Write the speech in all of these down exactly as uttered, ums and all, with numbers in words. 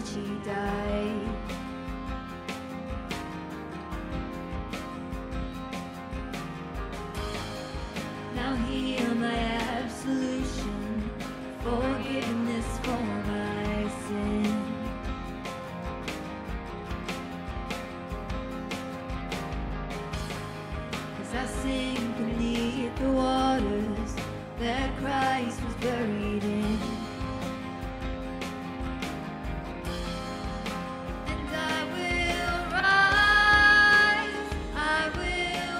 which he died. Now hear my absolution, forgiveness for my sin. As I sink beneath the waters that Christ was buried in, and I will rise, I will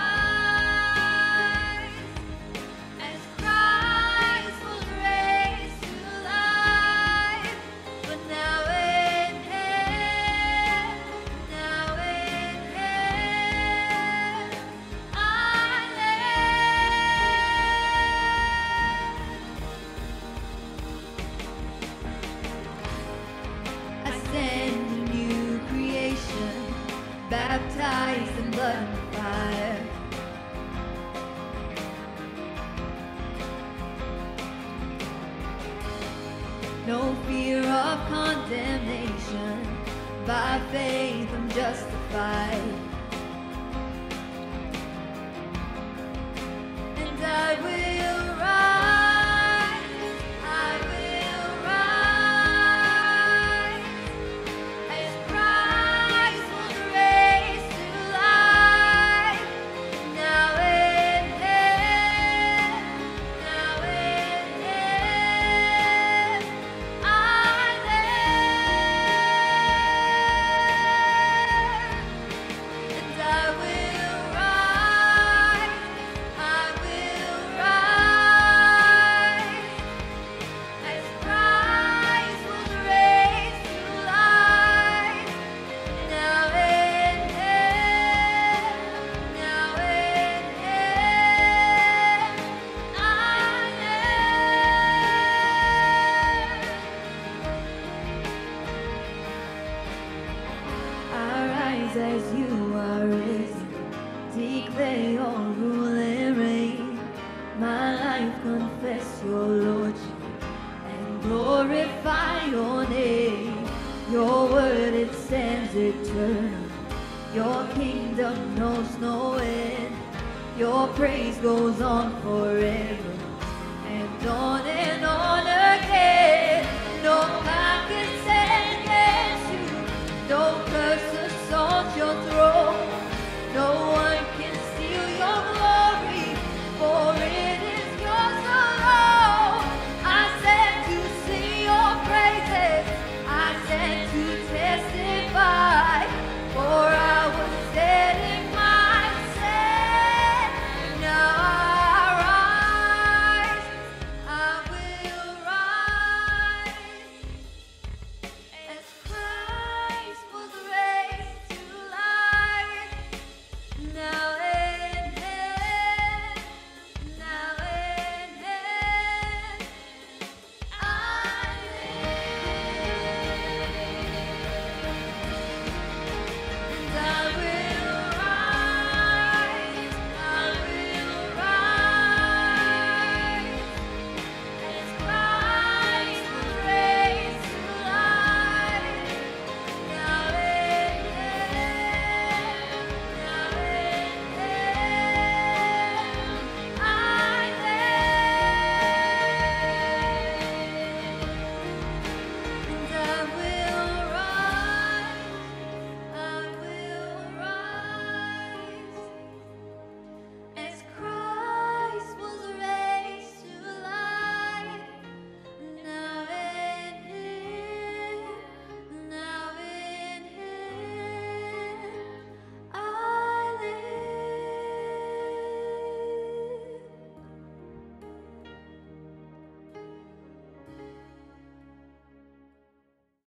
rise, as Christ was raised to life, but now in hell, now in hell, I I stand a new creation, baptized in blood and fire. No fear of condemnation, by faith I'm justified. And I will rise, I will rise, as Christ was raised to life. Now in hell, now in hell, I live. And I will rise, I will rise, as Christ was raised to life. Now in hell, now in hell, I live. Arise as you are risen, declare your rule and reign. My life confess your lordship and glorify your name. Your word, it stands eternal. Your kingdom knows no end. Your praise goes on forever and on and on.